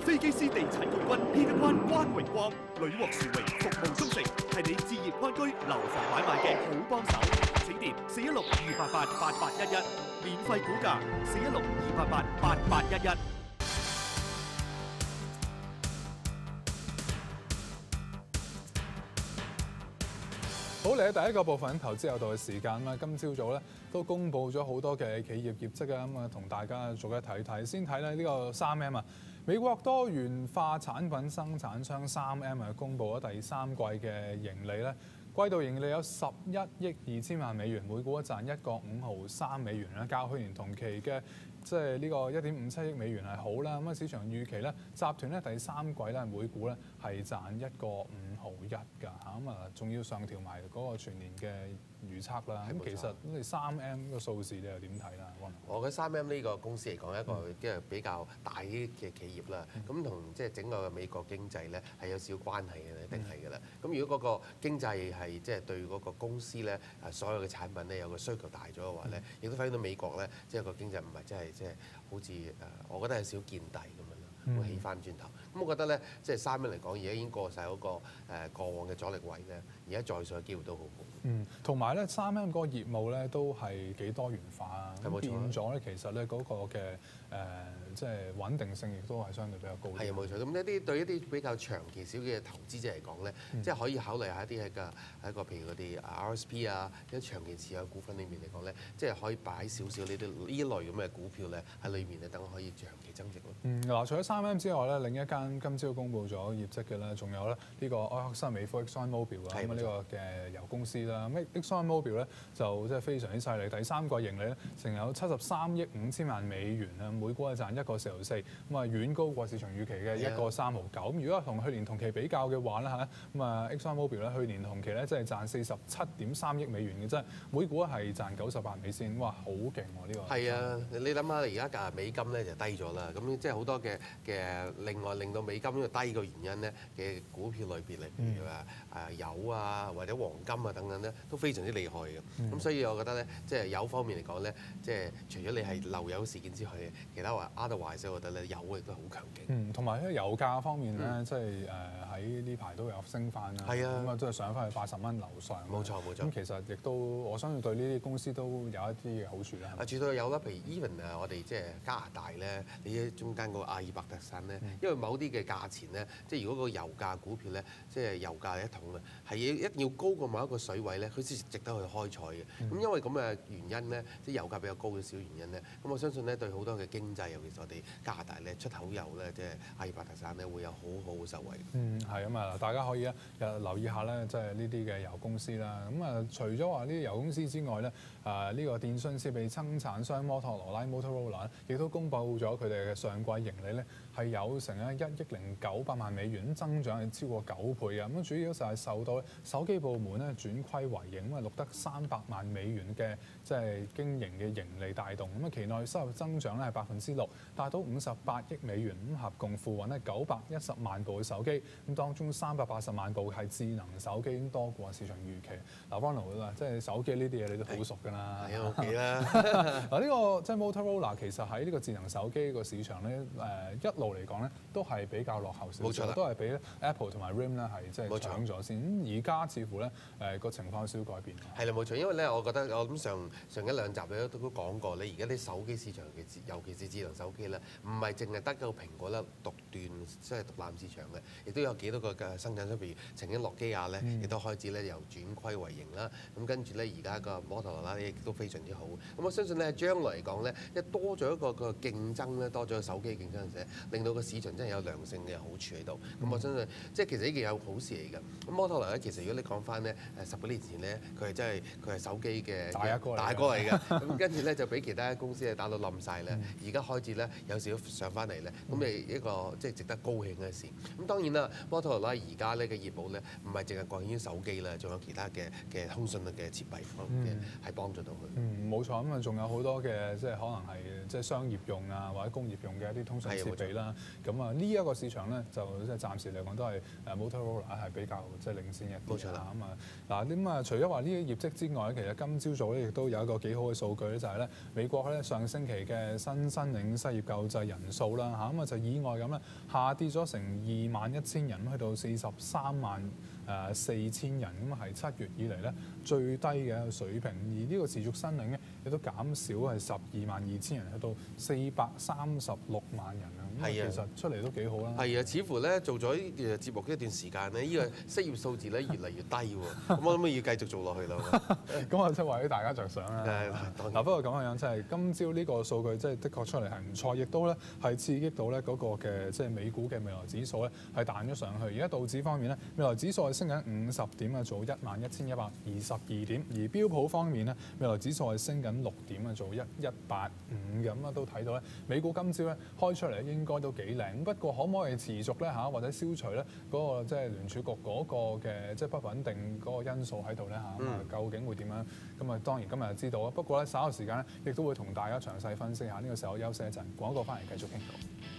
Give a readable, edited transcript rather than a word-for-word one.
飛機師地產冠軍 Peter Kwan 關榮光，屢獲殊榮服務忠誠，係你置業安居、樓房買賣嘅好幫手。請電416-288-8811，免費估價416-288-8811。 好，嚟喺第一個部分投資有道嘅時間啦。今朝早咧都公布咗好多嘅企業業績啊，咁啊同大家逐一睇睇。先睇咧呢個3M啊，美國多元化產品生產商3M啊，公布咗第三季嘅盈利咧。季度盈利有11億2千萬美元，每股賺1個5毫3美元啦，較去年同期嘅即係呢個1.57億美元係好啦。咁啊市場預期咧，集團咧第三季咧每股咧係賺1個5毫1㗎嚇，咁啊仲要上調埋嗰個全年嘅預測啦。咁其實你3M 個數字你又點睇啦？ 我覺得3M 呢個公司嚟講，一個即係比較大啲嘅企業啦。咁同即係整個美國經濟咧係有少少關係嘅，一定係㗎啦。咁如果嗰個經濟係即係對嗰個公司咧所有嘅產品咧有個需求大咗嘅話咧，亦都反映到美國咧即係個經濟唔係真係即係好似我覺得係少見底咁樣。會起翻轉頭，咁我覺得咧，即係3M嚟講，而家已經過晒嗰個過往嘅阻力位咧，而家再上嘅機會都好好。 同埋咧，3M 嗰個業務咧都係幾多元化啊，變咗咧，其實咧嗰個嘅即係穩定性亦都係相對比較高。 係啊，冇錯。咁一啲對一啲比較長期少嘅投資者嚟講咧，即係可以考慮下一啲喺個譬如嗰啲 RSP 啊，一啲長期持有股份裏面嚟講咧，即係可以擺少少呢類咁嘅股票咧喺裏面咧，等可以長期增值咯。 嗱，除咗3M 之外咧，另一間今朝公布咗業績嘅咧，仲有咧呢個埃克森美孚 ExxonMobil 啊，咁呢個嘅油公司啦。咁 ExxonMobil 咧就即係非常之犀利，第三季盈利咧成有73億5千萬美元啊，每股係賺1個4毫4，咁啊遠高過市場預期嘅1個3毫9。咁如果同去年同期比較嘅話咧嚇，咁啊 ExxonMobil 咧去年同期咧即係賺47.3億美元嘅啫，每股係賺98美仙，哇，好勁喎呢個！ 係啊，你諗下而家美金咧就低咗啦，咁即係好多嘅另外令到美金低嘅原因咧嘅股票類別嚟，譬如話油啊或者黃金啊等等咧都非常之厲害嘅。咁所以我覺得咧，即係油方面嚟講咧，即係除咗你係漏油事件之外，其他話 otherwise，我覺得咧油亦都好強勁。 同埋咧油價方面咧，即係喺呢排都有升翻啦。 係啊， 咁啊都係上翻去80蚊樓上。 冇錯冇錯。 咁其實亦都我相信對呢啲公司都有一啲嘅好處啦。 絕對有啦，譬如 even 我哋即係加拿大咧，你中間個阿爾伯特山咧，因為某啲嘅價錢咧，即係如果個油價股票咧，即係油價一桶啊，係一定要高過某一個水位咧，佢先值得去開採嘅。咁因為咁嘅原因咧，即係油價比較高嘅小原因咧，咁我相信咧對好多嘅經濟，尤其是我哋加拿大咧出口油咧，即係阿爾伯特山咧會有好好嘅受惠。 係咁啊！大家可以留意下咧，即係呢啲嘅油公司啦。咁啊，除咗話呢啲油公司之外咧，呢個電信設備生產商摩托羅拉 Motorola 亦都公布咗佢哋嘅上季盈利咧係有成1億900萬美元，增長係超過9倍嘅。咁主要就係受到手機部門咧轉虧為盈，咁啊錄得300萬美元嘅即係經營嘅盈利帶動。咁啊期內收入增長咧係6%，達到58億美元，咁合共付運咧910萬部嘅手機，咁當中380萬部係智能手機，多過市場預期。嗱，Ronald啊，即係手機呢啲嘢你都好熟㗎啦。 係啊，OK啦。 嗱，呢個即係 Motorola 其實喺呢個智能手機個市場咧，一路嚟講咧都係比較落後少少，都係俾 Apple 同埋 RIM 咧係即係搶咗先。咁而家似乎咧個情況有少少改變。 係啦，冇錯，因為咧，我覺得我諗上一兩集咧都講過咧，而家啲手機市場嘅尤其是智能手機咧，唔係淨係得個蘋果咧獨斷即係獨攬市場嘅，亦都有幾多個嘅生產商，譬如曾經諾基亞咧，亦都開始咧由轉虧為盈啦。咁跟住咧，而家個摩托羅拉亦都非常之好。咁我相信咧，將來嚟講咧，即係多咗一個競爭咧，多咗手機競爭者，令到個市場真係有良性嘅好處喺度。咁我相信即係其實呢件有好事嚟㗎。咁摩托羅拉其實如果你講翻咧10幾年前咧，佢係真係佢係手機嘅大哥嚟㗎。咁跟住咧就俾其他公司打到冧晒咧。而家開始咧有少少上翻嚟咧，咁係一個即係值得高興嘅事。咁當然啦，摩托羅拉而家呢嘅業務咧，唔係淨係關於手機啦，仲有其他嘅通訊嘅設備方面係幫助到佢。 冇錯，咁啊仲有好多嘅即係可能係即係商業用啊或者工業用嘅一啲通訊設備啦。咁啊呢一個市場咧就即係暫時嚟講都係Motorola 係比較即係領先一啲。冇錯啦。咁啊除咗話呢啲業績之外咧，其實今朝早咧亦都有一個幾好嘅數據咧，就係咧美國咧上星期嘅新申領失業救濟人數啦嚇，咁啊就意外咁咧下跌咗成21,000人，去到43,400,000人，咁係7月以嚟咧最低嘅一個水平。而呢個持續申領咧亦都減少係12,200,000人，去到436萬人啊。咁係啊其實出嚟都幾好啦。 係啊，似乎咧做咗呢個節目一段時間咧，呢個失業數字咧越嚟越低喎。咁我諗要繼續做落去啦。 咁啊，即係為咗大家着想啦。 當然嗱，不過咁樣即係今朝呢個數據即係的確出嚟係唔錯，亦都咧係刺激到咧嗰個嘅即係美股嘅未來指數咧係彈咗上去。而家道指方面咧，未來指數係升緊50點啊，做11,122點；而標普方面咧，未來指數係升緊6點啊，做1185咁啊，都睇到咧美股今朝咧開出嚟應該都幾靚。不過可唔可以持續咧嚇，或者消除咧嗰個即係聯儲局嗰個嘅即係不穩定嗰個因素喺度咧嚇？咁啊，究竟會點樣？咁啊，當然今日就知道啦。不過咧稍後時間咧，亦都會同大家詳細分析下。呢個時候休息一陣，廣告翻嚟繼續傾。